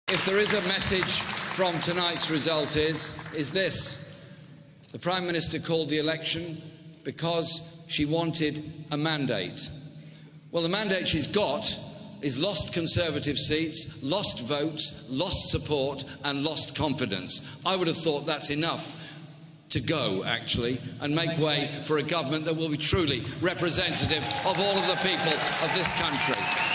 If there is a message from tonight's result is this. The Prime Minister called the election because she wanted a mandate. Well, the mandate she's got is lost Conservative seats, lost votes, lost support and lost confidence. I would have thought that's enough to go, actually, and make way for a government that will be truly representative of all of the people of this country.